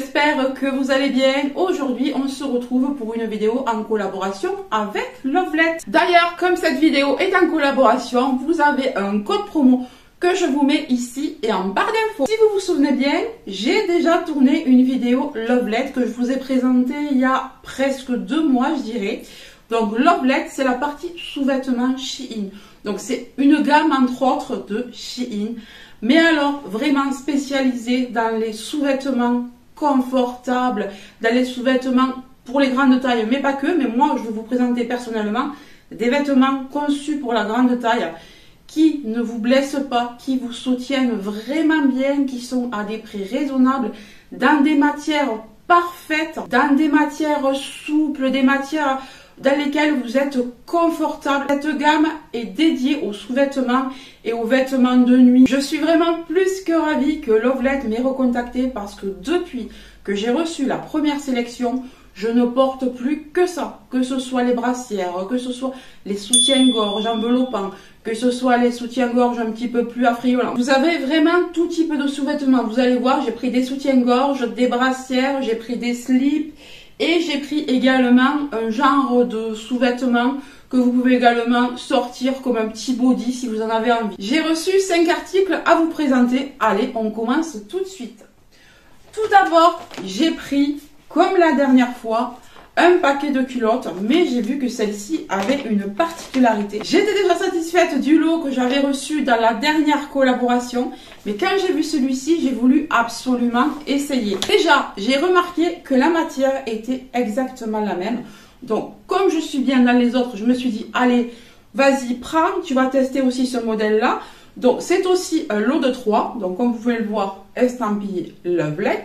j'espère que vous allez bien. Aujourd'hui, on se retrouve pour une vidéo en collaboration avec Lovelet. D'ailleurs, comme cette vidéo est en collaboration, vous avez un code promo que je vous mets ici et en barre d'infos. Si vous vous souvenez bien, j'ai déjà tourné une vidéo Lovelet que je vous ai présentée il y a presque 2 mois, je dirais. Donc Lovelet, c'est la partie sous-vêtements Shein. Donc c'est une gamme entre autres de Shein. Mais alors vraiment spécialisée dans les sous-vêtements confortables, dans les sous-vêtements pour les grandes tailles, mais pas que. Mais moi, je vais vous présenter personnellement des vêtements conçus pour la grande taille, qui ne vous blessent pas, qui vous soutiennent vraiment bien, qui sont à des prix raisonnables, dans des matières parfaites, dans des matières souples, des matières dans lesquelles vous êtes confortable. Cette gamme est dédiée aux sous-vêtements et aux vêtements de nuit. Je suis vraiment plus que ravie que Lovelet m'ait recontacté parce que depuis que j'ai reçu la première sélection, je ne porte plus que ça. Que ce soit les brassières, que ce soit les soutiens-gorge enveloppants, que ce soit les soutiens-gorge un petit peu plus affriolants. Vous avez vraiment tout type de sous-vêtements. Vous allez voir, j'ai pris des soutiens-gorge, des brassières, j'ai pris des slips. Et j'ai pris également un genre de sous-vêtements que vous pouvez également sortir comme un petit body si vous en avez envie. J'ai reçu 5 articles à vous présenter. Allez, on commence tout de suite. Tout d'abord, j'ai pris, comme la dernière fois, un paquet de culottes, mais j'ai vu que celle-ci avait une particularité. J'étais déjà satisfaite du lot que j'avais reçu dans la dernière collaboration, mais quand j'ai vu celui-ci, j'ai voulu absolument essayer. Déjà, j'ai remarqué que la matière était exactement la même. Donc, comme je suis bien dans les autres, je me suis dit, allez, vas-y, prends, tu vas tester aussi ce modèle-là. Donc, c'est aussi un lot de 3. Donc, comme vous pouvez le voir, estampillé Lovelet.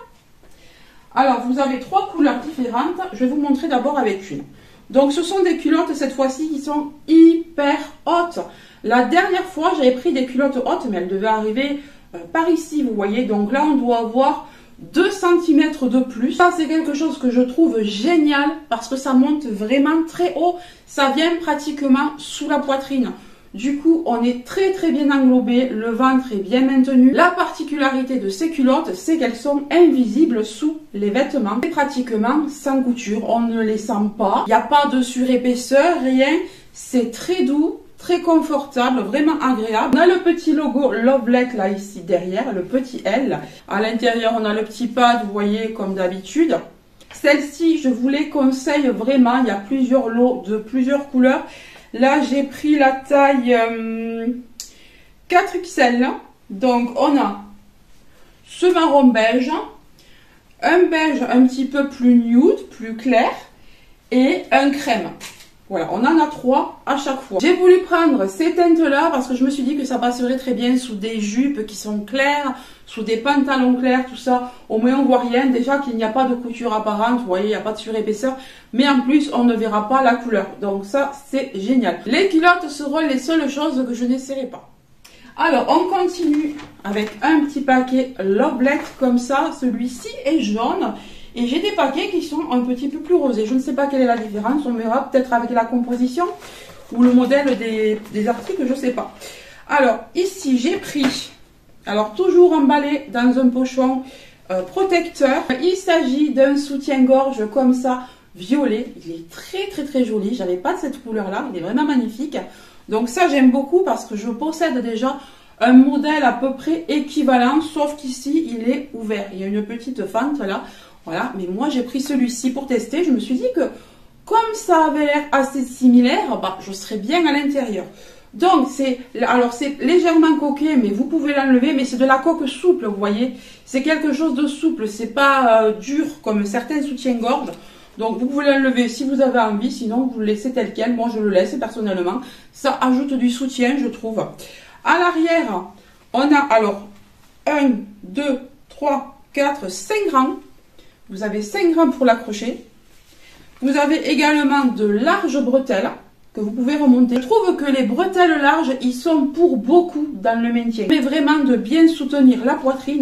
Alors, vous avez 3 couleurs différentes. Je vais vous montrer d'abord avec une. Donc, ce sont des culottes, cette fois-ci, qui sont hyper hautes. La dernière fois, j'avais pris des culottes hautes, mais elles devaient arriver par ici, vous voyez. Donc là, on doit avoir 2 cm de plus. Ça, c'est quelque chose que je trouve génial parce que ça monte vraiment très haut. Ça vient pratiquement sous la poitrine. Du coup, on est très bien englobé, le ventre est bien maintenu. La particularité de ces culottes, c'est qu'elles sont invisibles sous les vêtements. C'est pratiquement sans couture, on ne les sent pas. Il n'y a pas de surépaisseur, rien. C'est très doux, très confortable, vraiment agréable. On a le petit logo Lovelet là ici derrière, le petit L. À l'intérieur, on a le petit pad, vous voyez, comme d'habitude. Celle-ci, je vous les conseille vraiment. Il y a plusieurs lots de plusieurs couleurs. Là, j'ai pris la taille 4XL. Donc, on a ce marron beige, un beige un petit peu plus nude, plus clair, et un crème. Voilà, on en a 3 à chaque fois. J'ai voulu prendre ces teintes-là parce que je me suis dit que ça passerait très bien sous des jupes qui sont claires, sous des pantalons clairs, tout ça. Au moins, on voit rien. Déjà qu'il n'y a pas de couture apparente, vous voyez, il n'y a pas de surépaisseur. Mais en plus, on ne verra pas la couleur. Donc ça, c'est génial. Les culottes seront les seules choses que je n'essaierai pas. Alors, on continue avec un petit paquet Lovelet comme ça. Celui-ci est jaune. Et j'ai des paquets qui sont un petit peu plus rosés. Je ne sais pas quelle est la différence. On verra peut-être avec la composition ou le modèle des articles, je ne sais pas. Alors, ici, j'ai pris, alors toujours emballé dans un pochon protecteur. Il s'agit d'un soutien-gorge comme ça, violet. Il est très joli. Je n'avais pas cette couleur-là. Il est vraiment magnifique. Donc ça, j'aime beaucoup parce que je possède déjà un modèle à peu près équivalent, sauf qu'ici, il est ouvert. Il y a une petite fente là. Voilà, mais moi j'ai pris celui-ci pour tester. Je me suis dit que comme ça avait l'air assez similaire, bah, je serais bien à l'intérieur. Donc c'est légèrement coquet, mais vous pouvez l'enlever, mais c'est de la coque souple, vous voyez. C'est quelque chose de souple, c'est pas dur comme certains soutiens-gorge. Donc vous pouvez l'enlever si vous avez envie, sinon vous le laissez tel quel. Moi je le laisse personnellement. Ça ajoute du soutien, je trouve. À l'arrière, on a alors 1, 2, 3, 4, 5 rangs. Vous avez 5 grammes pour l'accrocher. Vous avez également de larges bretelles que vous pouvez remonter. Je trouve que les bretelles larges, ils sont pour beaucoup dans le maintien. Mais vraiment de bien soutenir la poitrine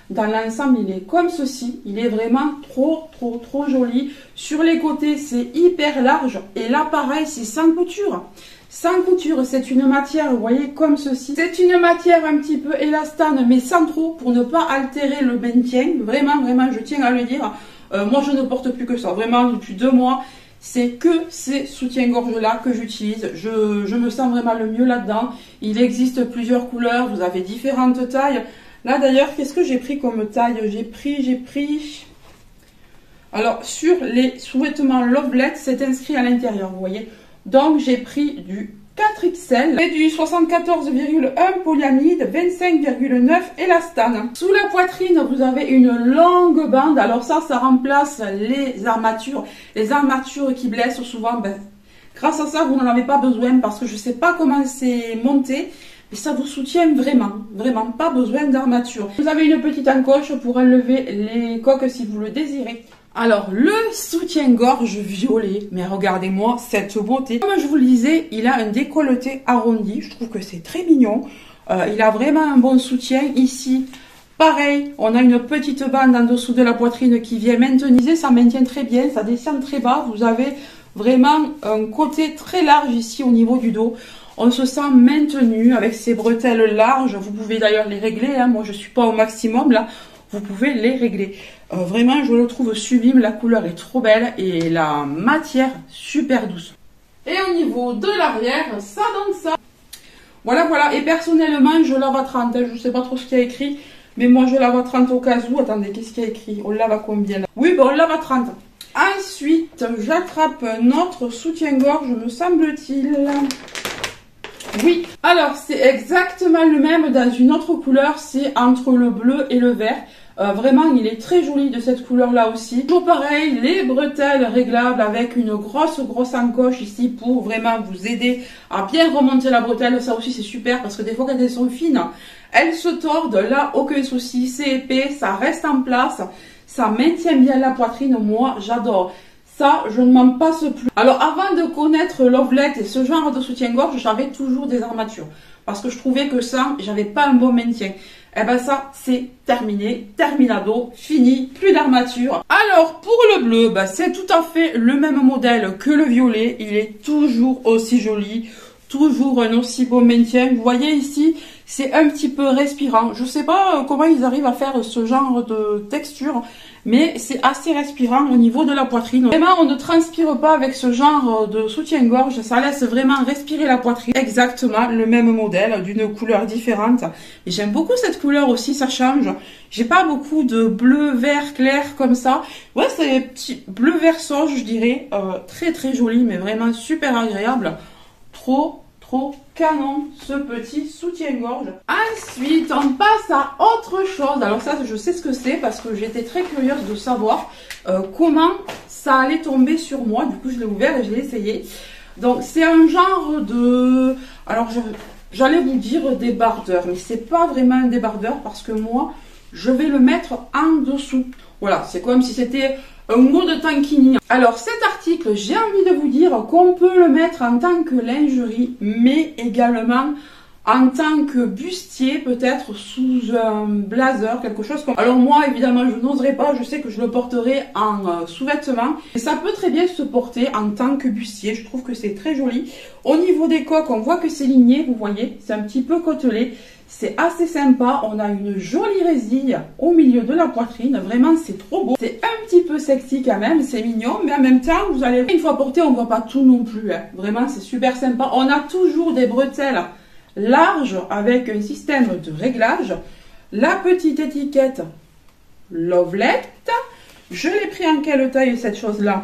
Dans l'ensemble, il est comme ceci. Il est vraiment trop joli. Sur les côtés, c'est hyper large. Et là, pareil, c'est sans couture. Sans couture, c'est une matière, vous voyez, comme ceci. C'est une matière un petit peu élastane, mais sans trop, pour ne pas altérer le maintien. Vraiment, je tiens à le dire. Moi, je ne porte plus que ça. Vraiment, depuis 2 mois, c'est que ces soutiens-gorge-là que j'utilise. Je me sens vraiment le mieux là-dedans. Il existe plusieurs couleurs. Vous avez différentes tailles. Là, d'ailleurs, qu'est-ce que j'ai pris comme taille? J'ai pris... Alors, sur les sous-vêtements Lovelet, c'est inscrit à l'intérieur, vous voyez. Donc, j'ai pris du 4XL et du 74,1 polyamide, 25,9 élastane. Sous la poitrine, vous avez une longue bande. Alors ça remplace les armatures. Les armatures qui blessent souvent, grâce à ça, vous n'en avez pas besoin parce que je ne sais pas comment c'est monté. Et ça vous soutient vraiment, pas besoin d'armature. Vous avez une petite encoche pour enlever les coques si vous le désirez. Alors, le soutien-gorge violet, mais regardez-moi cette beauté. Comme je vous le disais, il a un décolleté arrondi, je trouve que c'est très mignon. Il a vraiment un bon soutien. Ici, pareil, on a une petite bande en dessous de la poitrine qui vient maintenir, ça maintient très bien, ça descend très bas. Vous avez vraiment un côté très large ici au niveau du dos. On se sent maintenu avec ces bretelles larges. Vous pouvez d'ailleurs les régler, hein. Moi je suis pas au maximum là. Vous pouvez les régler. Vraiment, je le trouve sublime. La couleur est trop belle et la matière super douce. Et au niveau de l'arrière, ça donne ça. Voilà. Et personnellement, je lave à 30. Je ne sais pas trop ce qu'il y a écrit. Mais moi, je lave à 30 au cas où. Attendez, qu'est-ce qu'il y a écrit? On lave à combien là? Oui, on lave à 30. Ensuite, j'attrape notre soutien-gorge, me semble-t-il. Oui, alors c'est exactement le même dans une autre couleur, c'est entre le bleu et le vert. Vraiment, il est très joli de cette couleur-là aussi. Toujours pareil, les bretelles réglables avec une grosse encoche ici pour vraiment vous aider à bien remonter la bretelle. Ça aussi, c'est super parce que des fois, quand elles sont fines, elles se tordent. Là, aucun souci, c'est épais, ça reste en place. Ça maintient bien la poitrine. Moi, j'adore. Ça, je ne m'en passe plus. Alors, avant de connaître Lovelet et ce genre de soutien-gorge, j'avais toujours des armatures. Parce que je trouvais que ça, j'avais pas un bon maintien. Eh ben ça, c'est terminé, terminado, fini, plus d'armature. Alors, pour le bleu, c'est tout à fait le même modèle que le violet. Il est toujours aussi joli, toujours un aussi beau maintien. Vous voyez ici, c'est un petit peu respirant. Je sais pas comment ils arrivent à faire ce genre de texture, mais c'est assez respirant au niveau de la poitrine. Vraiment, on ne transpire pas avec ce genre de soutien-gorge. Ça laisse vraiment respirer la poitrine. Exactement le même modèle, d'une couleur différente. Et j'aime beaucoup cette couleur aussi, ça change. J'ai pas beaucoup de bleu, vert, clair comme ça. Ouais, c'est petit bleu, vert, sauge, je dirais. Très joli, mais vraiment super agréable. Trop canon ce petit soutien-gorge. Ensuite, on passe à autre chose. Alors ça, je sais ce que c'est parce que j'étais très curieuse de savoir comment ça allait tomber sur moi. Du coup, je l'ai ouvert et je l'ai essayé. Donc, c'est un genre de... Alors, j'allais vous dire débardeur, mais c'est pas vraiment un débardeur parce que moi, je vais le mettre en dessous. Voilà, c'est comme si c'était un mot de tankini. Alors cet article, j'ai envie de vous dire qu'on peut le mettre en tant que lingerie, mais également en tant que bustier, peut-être sous un blazer, quelque chose comme... Alors moi, évidemment, je n'oserais pas, je sais que je le porterai en sous-vêtements. Et ça peut très bien se porter en tant que bustier, je trouve que c'est très joli. Au niveau des coques, on voit que c'est ligné, vous voyez, c'est un petit peu côtelé. C'est assez sympa, on a une jolie résille au milieu de la poitrine, vraiment c'est trop beau. C'est un petit peu sexy quand même, c'est mignon, mais en même temps, vous allez, une fois porté, on ne voit pas tout non plus. Hein. Vraiment, c'est super sympa. On a toujours des bretelles larges avec un système de réglage. La petite étiquette Lovelet. Je l'ai pris en quelle taille cette chose-là?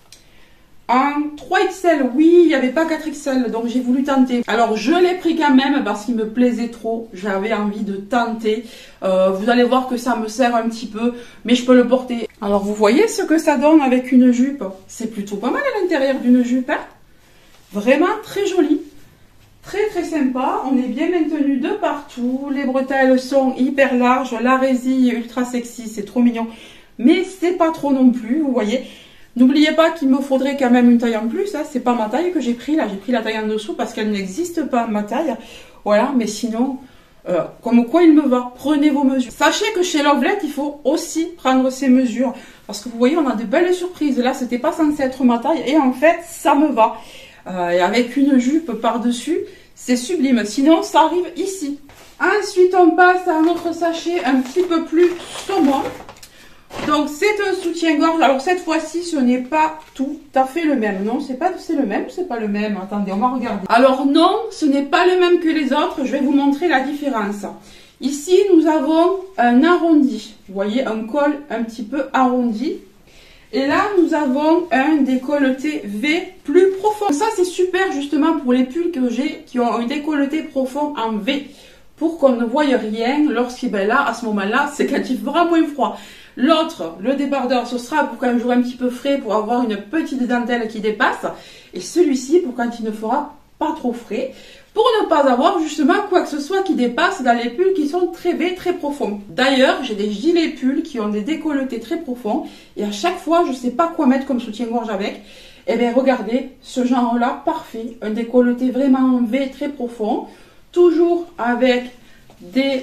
En 3XL, oui, il n'y avait pas 4XL, donc j'ai voulu tenter. Alors, je l'ai pris quand même parce qu'il me plaisait trop. J'avais envie de tenter. Vous allez voir que ça me sert un petit peu, mais je peux le porter. Alors, vous voyez ce que ça donne avec une jupe? C'est plutôt pas mal à l'intérieur d'une jupe, hein? Vraiment très joli. Très sympa. On est bien maintenu de partout. Les bretelles sont hyper larges. La résille ultra sexy, c'est trop mignon. Mais c'est pas trop non plus, vous voyez. N'oubliez pas qu'il me faudrait quand même une taille en plus, hein. C'est pas ma taille que j'ai pris là, j'ai pris la taille en dessous parce qu'elle n'existe pas ma taille. Voilà, mais sinon, Comme quoi il me va. Prenez vos mesures. Sachez que chez Lovelet, il faut aussi prendre ses mesures. Parce que vous voyez, on a de belles surprises. Là, c'était pas censé être ma taille. Et en fait, ça me va. Et avec une jupe par-dessus, c'est sublime. Sinon, ça arrive ici. Ensuite, on passe à un autre sachet un petit peu plus saumon. Donc, c'est un soutien-gorge. Alors, cette fois-ci, ce n'est pas tout à fait le même. Non, c'est le même ou c'est pas le même? Attendez, on va regarder. Alors, non, ce n'est pas le même que les autres. Je vais vous montrer la différence. Ici, nous avons un arrondi. Vous voyez, un col un petit peu arrondi. Et là, nous avons un décolleté V plus profond. Ça, c'est super justement pour les pulls que j'ai qui ont un décolleté profond en V. Pour qu'on ne voie rien lorsqu'il est là, à ce moment-là, c'est quand il fera moins froid. L'autre, le débardeur, ce sera pour quand un jour un petit peu frais, pour avoir une petite dentelle qui dépasse. Et celui-ci, pour quand il ne fera pas trop frais, pour ne pas avoir justement quoi que ce soit qui dépasse dans les pulls qui sont très V, très profonds. D'ailleurs, j'ai des gilets pulls qui ont des décolletés très profonds. Et à chaque fois, je ne sais pas quoi mettre comme soutien-gorge avec. Et bien, regardez, ce genre-là, parfait. Un décolleté vraiment en V, très profond. Toujours avec des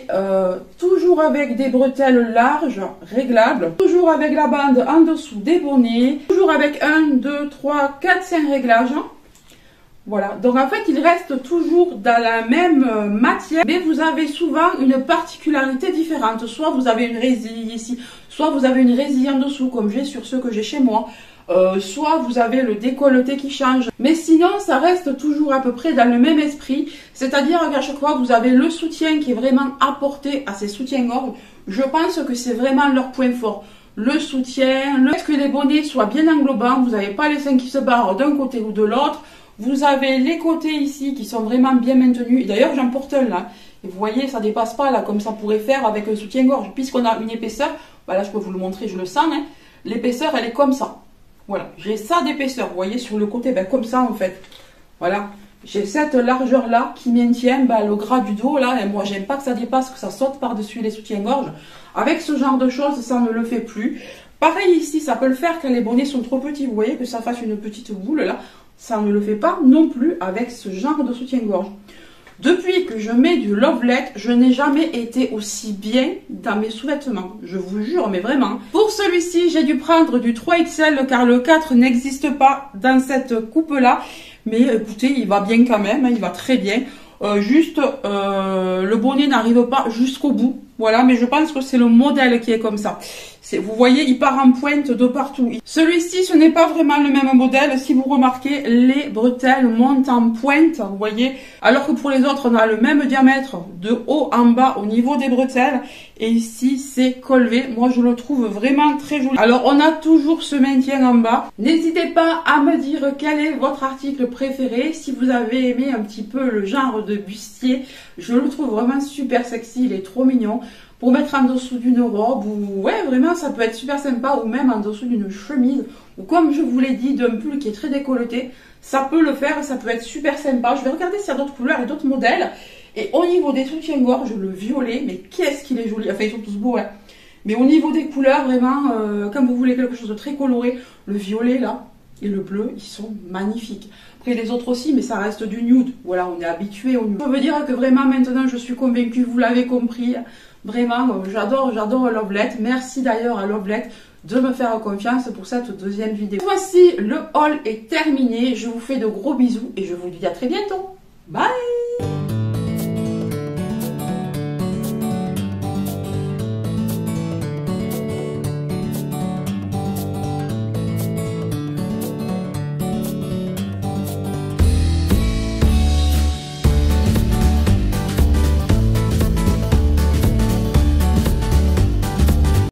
bretelles larges, réglables, toujours avec la bande en dessous des bonnets, toujours avec 1, 2, 3, 4, 5 réglages. Voilà, donc en fait il reste toujours dans la même matière, mais vous avez souvent une particularité différente. Soit vous avez une résille ici, soit vous avez une résille en dessous, comme j'ai sur ceux que j'ai chez moi. Soit vous avez le décolleté qui change, mais sinon ça reste toujours à peu près dans le même esprit, c'est-à-dire qu'à chaque fois vous avez le soutien qui est vraiment apporté à ces soutiens-gorge. Je pense que c'est vraiment leur point fort, le soutien, le fait que les bonnets soient bien englobants, vous n'avez pas les seins qui se barrent d'un côté ou de l'autre, vous avez les côtés ici qui sont vraiment bien maintenus, et d'ailleurs j'en porte un là, et vous voyez ça dépasse pas là comme ça pourrait faire avec un soutien-gorge, puisqu'on a une épaisseur, là je peux vous le montrer, je le sens, hein. L'épaisseur elle est comme ça. Voilà, j'ai ça d'épaisseur, vous voyez, sur le côté, comme ça en fait. Voilà, j'ai cette largeur-là qui maintient le gras du dos, là, et moi j'aime pas que ça dépasse, que ça saute par-dessus les soutiens-gorge. Avec ce genre de choses, ça ne le fait plus. Pareil ici, ça peut le faire quand les bonnets sont trop petits, vous voyez, que ça fasse une petite boule là. Ça ne le fait pas non plus avec ce genre de soutien-gorge. Depuis que je mets du Lovelet, je n'ai jamais été aussi bien dans mes sous-vêtements. Je vous jure, mais vraiment. Pour celui-ci, j'ai dû prendre du 3XL car le 4 n'existe pas dans cette coupe-là. Mais écoutez, il va bien quand même, il va très bien. Le bonnet n'arrive pas jusqu'au bout. Voilà, mais je pense que c'est le modèle qui est comme ça. Vous voyez, il part en pointe de partout. Celui-ci, ce n'est pas vraiment le même modèle. Si vous remarquez, les bretelles montent en pointe, vous voyez. Alors que pour les autres, on a le même diamètre de haut en bas au niveau des bretelles. Et ici, c'est colvé. Moi, je le trouve vraiment très joli. Alors, on a toujours ce maintien en bas. N'hésitez pas à me dire quel est votre article préféré. Si vous avez aimé un petit peu le genre de bustier, je le trouve vraiment super sexy. Il est trop mignon. Pour mettre en dessous d'une robe, ou ouais, vraiment, ça peut être super sympa, ou même en dessous d'une chemise, ou comme je vous l'ai dit, d'un pull qui est très décolleté, ça peut le faire, ça peut être super sympa. Je vais regarder s'il y a d'autres couleurs et d'autres modèles. Et au niveau des soutiens-gorge, le violet, mais qu'est-ce qu'il est joli, enfin ils sont tous beaux, hein. Mais au niveau des couleurs, vraiment, quand vous voulez quelque chose de très coloré, le violet là, et le bleu, ils sont magnifiques. Après les autres aussi, mais ça reste du nude. Voilà, on est habitué au nude. Je veux dire que vraiment maintenant, je suis convaincue, vous l'avez compris. Vraiment, j'adore Lovelet. Merci d'ailleurs à Lovelet de me faire confiance pour cette deuxième vidéo. Voici, le haul est terminé. Je vous fais de gros bisous et je vous dis à très bientôt. Bye!